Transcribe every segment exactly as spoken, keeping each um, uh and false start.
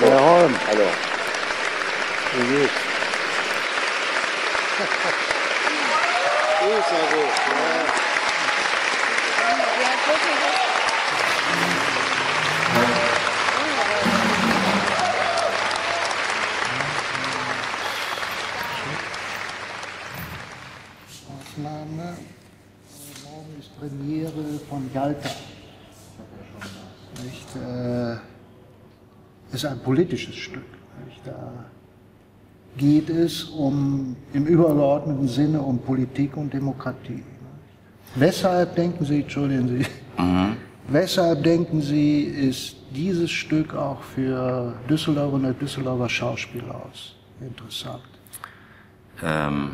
Herr Holm. Hallo. Wie geht's? Ist ja gut. Ja. Aufnahme. Morgen ist Premiere von Jalta. Nicht, äh, ist ein politisches Stück. Nicht? Da geht es um, im übergeordneten Sinne um Politik und Demokratie. Nicht? Weshalb denken Sie, entschuldigen Sie, mhm. weshalb denken Sie, ist dieses Stück auch für Düsseldorfer und das Düsseldorfer Schauspielhaus interessant? Ähm,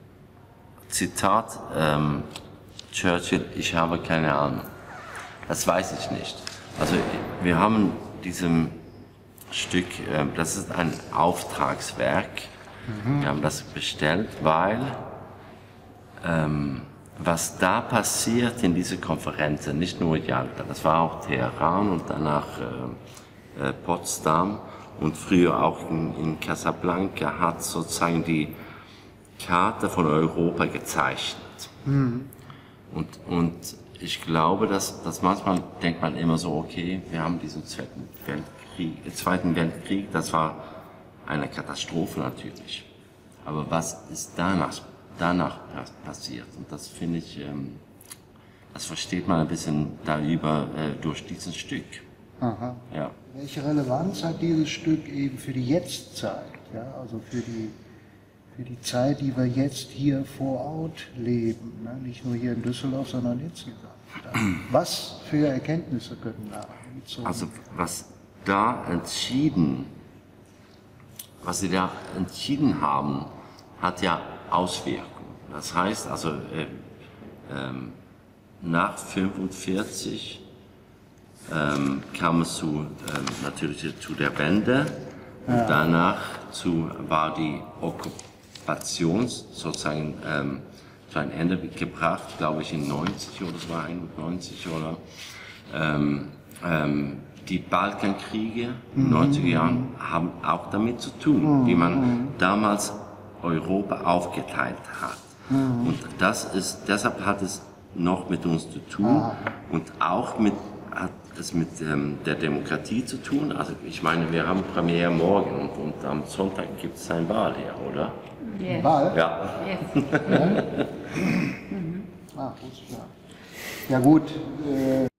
Zitat ähm, Churchill, ich habe keine Ahnung. Das weiß ich nicht. Also wir haben diesem Stück, äh, das ist ein Auftragswerk, mhm. wir haben das bestellt, weil ähm, was da passiert in dieser Konferenz, nicht nur Jalta, das war auch Teheran und danach äh, äh, Potsdam und früher auch in, in Casablanca, hat sozusagen die Karte von Europa gezeichnet. Mhm. Und, und ich glaube, dass, dass manchmal denkt man immer so, okay, wir haben diesen Zweiten Weltkrieg, Zweiten Weltkrieg, das war eine Katastrophe natürlich. Aber was ist danach, danach passiert? Und das finde ich, ähm, das versteht man ein bisschen darüber äh, durch dieses Stück. Aha. Ja. Welche Relevanz hat dieses Stück eben für die Jetztzeit, ja? Also für die für die Zeit, die wir jetzt hier vor Ort leben, ne? Nicht nur hier in Düsseldorf, sondern insgesamt. Was für Erkenntnisse können da gezogen? Also was da entschieden, was sie da entschieden haben, hat ja Auswirkungen. Das heißt also äh, ähm, nach fünfundvierzig ähm, kam es zu, ähm, natürlich zu der Wende und ja. danach zu, war die Okkupation sozusagen ähm, zu einem Ende gebracht, glaube ich in neunzig oder es war einundneunzig oder ähm, ähm, die Balkankriege in den neunziger Jahren haben auch damit zu tun, wie man damals Europa aufgeteilt hat. Und das ist, deshalb hat es noch mit uns zu tun und auch mit, hat es mit ähm, der Demokratie zu tun. Also ich meine, wir haben Premiere morgen und, und am Sonntag gibt es eine Wahl hier, oder? Yes. Wahl? Ja. Yes. Ja? Mhm. Ah, gut, klar. Ja gut. Äh